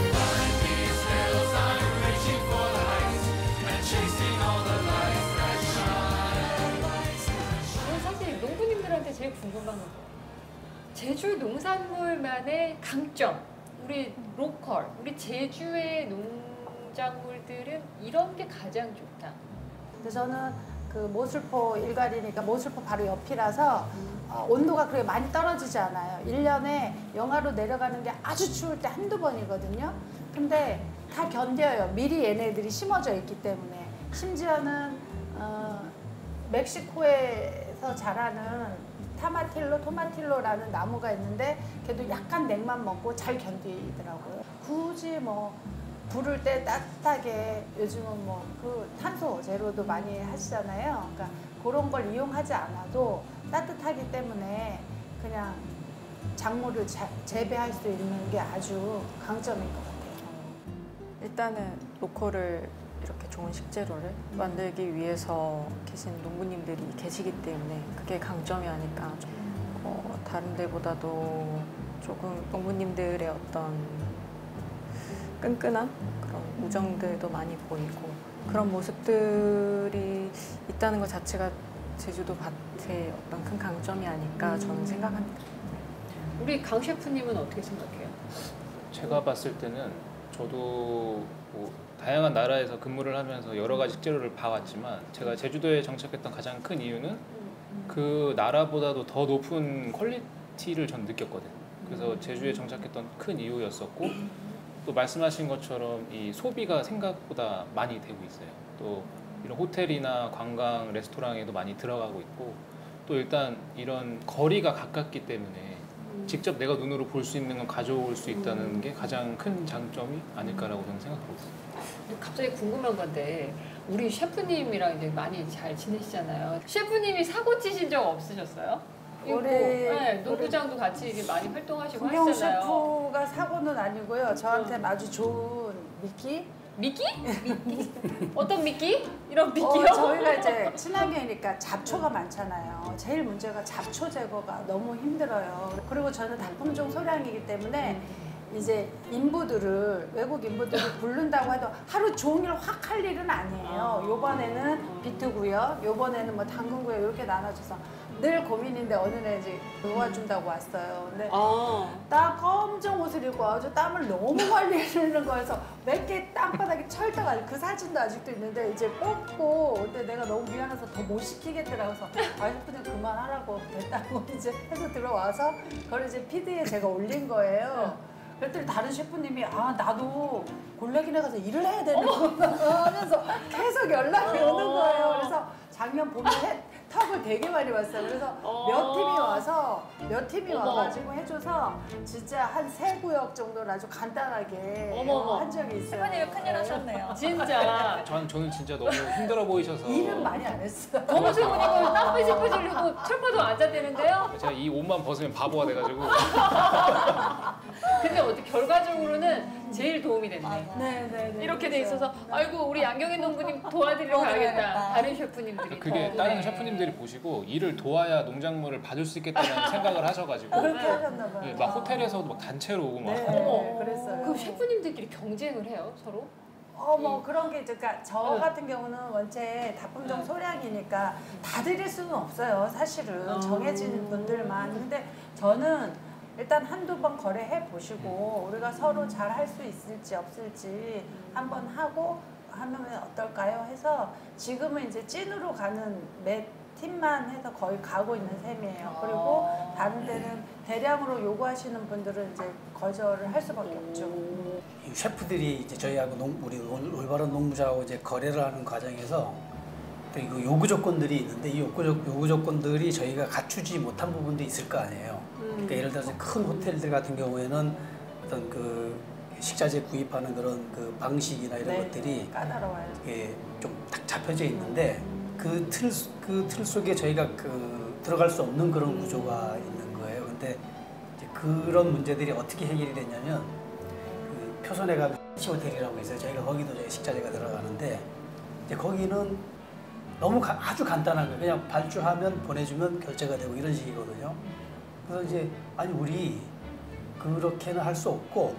사실 농부님들한테 제일 궁금한 건 제주 농산물만의 강점, 우리 로컬, 우리 제주의 농작물들은 이런 게 가장 좋다. 근데 저는 그 모슬포 일갈이니까 모슬포 바로 옆이라서 어, 온도가 그렇게 많이 떨어지지 않아요. 일 년에 영하로 내려가는 게 아주 추울 때 한두 번이거든요. 근데 다 견뎌요. 미리 얘네들이 심어져 있기 때문에. 심지어는 어, 멕시코에서 자라는 타마틸로, 토마틸로라는 나무가 있는데 걔도 약간 냉만 먹고 잘 견디더라고요. 굳이 뭐 부를 때 따뜻하게 요즘은 뭐 그 탄소 제로도 많이 하시잖아요. 그러니까 그런 걸 이용하지 않아도 따뜻하기 때문에 그냥 작물을 자, 재배할 수 있는 게 아주 강점인 것 같아요. 일단은 로컬을 이렇게 좋은 식재료를 만들기 위해서 계신 농부님들이 계시기 때문에 그게 강점이 아닐까. 어, 다른 데보다도 조금 농부님들의 어떤 끈끈한 그런 우정들도 많이 보이고 그런 모습들이 있다는 것 자체가 제주도 밭의 어떤 큰 강점이 아닐까 저는 생각합니다. 우리 강 셰프님은 어떻게 생각해요? 제가 봤을 때는 저도 뭐 다양한 나라에서 근무를 하면서 여러 가지 식재료를 봐왔지만 제가 제주도에 정착했던 가장 큰 이유는 그 나라보다도 더 높은 퀄리티를 전 느꼈거든요. 그래서 제주에 정착했던 큰 이유였었고 또 말씀하신 것처럼 이 소비가 생각보다 많이 되고 있어요. 또 이런 호텔이나 관광, 레스토랑에도 많이 들어가고 있고 또 일단 이런 거리가 가깝기 때문에 직접 내가 눈으로 볼 수 있는 건 가져올 수 있다는 게 가장 큰 장점이 아닐까라고 저는 생각하고 있습니다. 갑자기 궁금한 건데 우리 셰프님이랑 이제 많이 잘 지내시잖아요. 셰프님이 사고 치신 적 없으셨어요? 우리 네, 농구장도 같이 이제 많이 활동하시고 구경 하시잖아요. 셰프가 사고는 아니고요. 저한테 아주 좋은 미끼? 미끼? 미끼? 어떤 미끼? 이런 미끼요? 어, 저희가 이제 친환경이니까 잡초가 많잖아요. 제일 문제가 잡초 제거가 너무 힘들어요. 그리고 저는 단품종 소량이기 때문에 이제 인부들을 외국 인부들을 부른다고 해도 하루 종일 확 할 일은 아니에요. 요번에는 비트구요, 요번에는 뭐 당근구요 이렇게 나눠줘서 늘 고민인데 어느 날 이제 도와준다고 왔어요. 근데 아. 딱 검정 옷을 입고 아주 땀을 너무 많이 흘리는 거여서 몇 개 땅바닥에 철다가 그 사진도 아직도 있는데 이제 뽑고 근데 내가 너무 미안해서 더 못 시키겠더라고 해서 와이프는 그만하라고 됐다고 이제 해서 들어와서 그걸 이제 피드에 제가 올린 거예요. 그랬더니 다른 셰프님이 아 나도 골래기네 가서 일을 해야 되는구나 하면서 계속 연락이 오는 거예요. 그래서 작년 봄에 해, 턱을 되게 많이 봤어요. 그래서 몇 팀이 와서 몇 팀이 어머. 와가지고 해줘서 진짜 한 세 구역 정도는 아주 간단하게 어머. 한 적이 있어요. 셰프님이 큰일 하셨네요. 진짜. 전, 저는 진짜 너무 힘들어 보이셔서 일은 많이 안 했어요. 검은색 옷 입고 땀 삐질삐질 흘리고 철파도 앉아대는데요? 제가 이 옷만 벗으면 바보가 돼가지고 근데 어떻게 결과적으로는 제일 도움이 됐네. 네네네. 이렇게 돼 있어서 아이고 우리 양경인 농부님 도와드리러 가야겠다. 다른 셰프님들이. 그게 더. 다른 네. 셰프님들이 보시고 일을 도와야 농작물을 봐줄 수 있겠다는 생각을 하셔가지고 그렇게 하셨나 봐요. 네, 막 호텔에서도 막 단체로 오고 막 네, 어머. 그랬어요. 그럼 셰프님들끼리 경쟁을 해요 서로? 어, 뭐 그런 게 있죠. 그러니까 저 같은 경우는 원체 다품종 응. 소량이니까 다 드릴 수는 없어요. 사실은 어. 정해진 분들만. 근데 저는 일단 한두 번 거래해 보시고 우리가 서로 잘 할 수 있을지 없을지 한번 하고 하면 어떨까요? 해서 지금은 이제 찐으로 가는 몇 팀만 해서 거의 가고 있는 셈이에요. 그리고 다른 데는 대량으로 요구하시는 분들은 이제 거절을 할 수밖에 없죠. 이 셰프들이 이제 저희하고 농, 우리 올- 올바른 농부자하고 이제 거래를 하는 과정에서 또 이거 요구 조건들이 있는데 이 요구, 조- 요구 조건들이 저희가 갖추지 못한 부분도 있을 거 아니에요. 그러니까 예를 들어서 큰 호텔들 같은 경우에는 어떤 그 식자재 구입하는 그런 그 방식이나 이런 네, 것들이 까다로워요. 이게 좀 딱 잡혀져 있는데 그 틀 그 틀 속에 저희가 그 들어갈 수 없는 그런 구조가 있는 거예요. 근데 이제 그런 문제들이 어떻게 해결이 됐냐면 그 표선에 가면 피치 호텔이라고 있어요. 저희가 거기도 저희 식자재가 들어가는데 이제 거기는 너무 가- 아주 간단한 거예요. 그냥 발주하면 보내주면 결제가 되고 이런 식이거든요. 그래서 이제 아니 우리 그렇게는 할 수 없고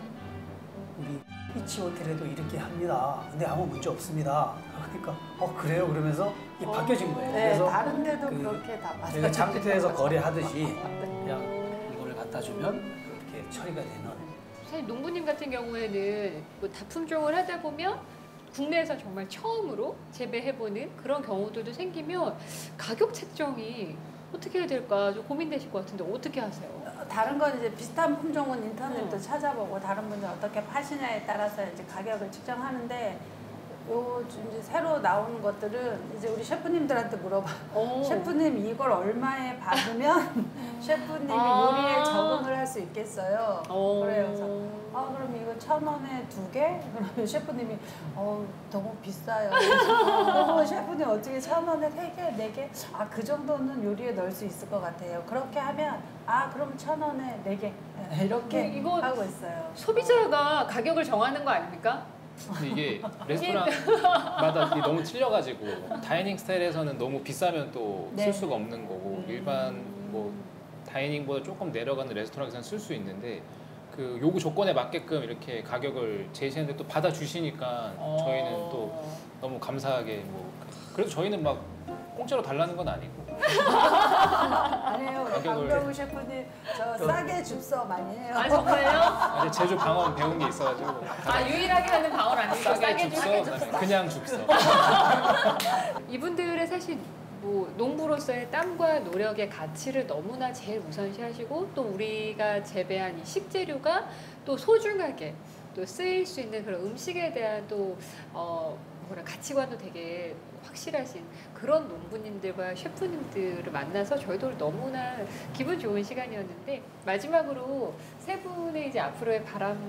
우리 피치 호텔에도 이렇게 합니다. 근데 아무 문제 없습니다. 그러니까 어 그래요? 그러면서 이게 바뀌어진 거예요. 네, 그래서 다른 데도 그 그렇게 다 맞아요. 저희가 장부터에서 거래하듯이 그냥 이거를 갖다 주면 이렇게 처리가 되는. 사실 농부님 같은 경우에는 뭐 다품종을 하다 보면 국내에서 정말 처음으로 재배해보는 그런 경우들도 생기면 가격 책정이 어떻게 해야 될까 좀 고민되실 것 같은데 어떻게 하세요? 다른 건 이제 비슷한 품종은 인터넷도 음. 찾아보고 다른 분들 어떻게 파시냐에 따라서 이제 가격을 측정하는데 요 이제 새로 나오는 것들은 이제 우리 셰프님들한테 물어봐. 오. 셰프님 이걸 얼마에 받으면 셰프님이 아. 요리에 적응을 할 수 있겠어요. 오. 그래요. 그래서 아 그럼 이거 천 원에 두 개? 그러면 셰프님이 어 너무 비싸요. 그래서 셰프님 어떻게 천 원에 세 개, 네 개? 아 그 정도는 요리에 넣을 수 있을 것 같아요. 그렇게 하면 아 그럼 천 원에 네 개 이렇게 이거 하고 있어요. 소비자가 가격을 정하는 거 아닙니까? 근데 이게 레스토랑마다 이게 너무 틀려가지고 다이닝 스타일에서는 너무 비싸면 또 쓸 네. 수가 없는 거고 일반 뭐 다이닝보다 조금 내려가는 레스토랑에서는 쓸 수 있는데 그 요구 조건에 맞게끔 이렇게 가격을 제시하는데 또 받아주시니까 저희는 또 너무 감사하게 뭐 그래도 저희는 막 공짜로 달라는 건 아니고 아니에요. 가격을- 강병우 셰프님 저 싸게 줍서 많이 해요. 아 정말요? 아니, 제주 방언 배운 게 있어가지고 아 유일하게 하는 방언 아닙니까? 싸게 줍서 줍서. 그다음에 그냥 줍서 이분들의 사실 뭐 농부로서의 땀과 노력의 가치를 너무나 제일 우선시하시고 또 우리가 재배한 이 식재료가 또 소중하게 또 쓰일 수 있는 그런 음식에 대한 또 어, 뭐라 가치관도 되게 확실하신 그런 농부님들과 셰프님들을 만나서 저희도 너무나 기분 좋은 시간이었는데 마지막으로 세 분의 이제 앞으로의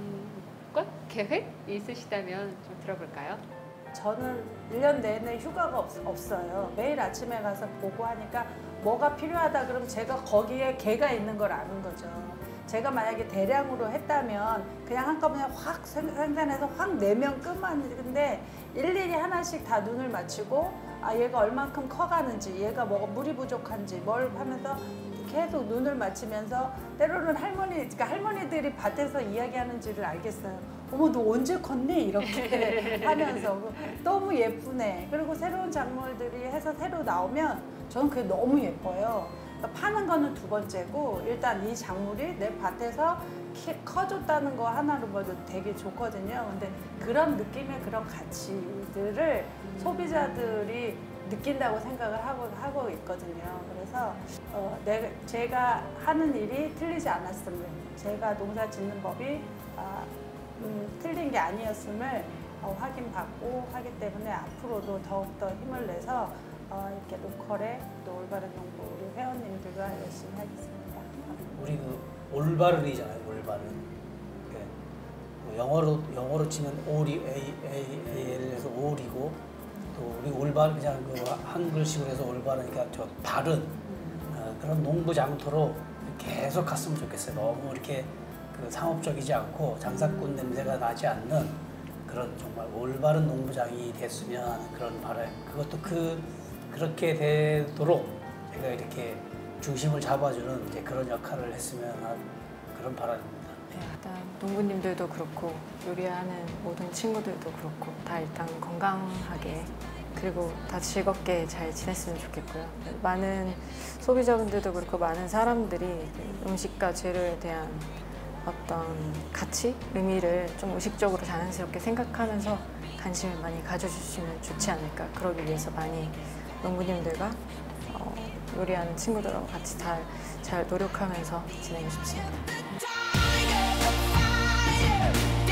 바람과 계획 있으시다면 좀 들어볼까요? 저는 일 년 내내 휴가가 없, 없어요. 매일 아침에 가서 보고 하니까 뭐가 필요하다 그러면 제가 거기에 개가 있는 걸 아는 거죠. 제가 만약에 대량으로 했다면 그냥 한꺼번에 확 생- 생산해서 확 내면 끝만인데 일일이 하나씩 다 눈을 맞추고 아 얘가 얼만큼 커가는지 얘가 뭐가 물이 부족한지 뭘 하면서 계속 눈을 맞추면서 때로는 할머니, 그러니까 할머니들이 밭에서 이야기하는지를 알겠어요. 어머 너 언제 컸니? 이렇게 하면서 너무 예쁘네. 그리고 새로운 작물들이 해서 새로 나오면 저는 그게 너무 예뻐요. 그러니까 파는 거는 두 번째고 일단 이 작물이 내 밭에서 키, 커졌다는 거 하나로도 되게 좋거든요. 근데 그런 느낌의 그런 가치들을 소비자들이 느낀다고 생각을 하고, 하고 있거든요. 그래서 어, 내, 제가 하는 일이 틀리지 않았음을, 제가 농사 짓는 법이 아, 음, 틀린 게 아니었음을 어, 확인받고 하기 때문에 앞으로도 더욱더 힘을 내서 어, 이렇게 로컬에 또 올바른 농부 우리 회원님들과 열심히 하겠습니다. 우리 그 올바른이잖아요. 올바른. 네. 뭐 영어로 영어로 치면 올이 A A A L에서 올이고 또 우리 올바른 그냥 그 한글식으로 해서 올바르니까 저 바른 어, 그런 농부 장터로 계속 갔으면 좋겠어요. 너무 이렇게 그 상업적이지 않고 장사꾼 냄새가 나지 않는 그런 정말 올바른 농부장이 됐으면 하는 그런 바람. 그것도 그 그렇게 되도록 제가 이렇게 중심을 잡아주는 이제 그런 역할을 했으면 하는 그런 바람입니다. 네, 일단 농부님들도 그렇고 요리하는 모든 친구들도 그렇고 다 일단 건강하게 그리고 다 즐겁게 잘 지냈으면 좋겠고요. 많은 소비자분들도 그렇고 많은 사람들이 그 음식과 재료에 대한 어떤 가치, 의미를 좀 의식적으로 자연스럽게 생각하면서 관심을 많이 가져주시면 좋지 않을까. 그러기 위해서 많이 농부님들과 어, 요리하는 친구들하고 같이 잘, 잘 노력하면서 지내고 싶습니다.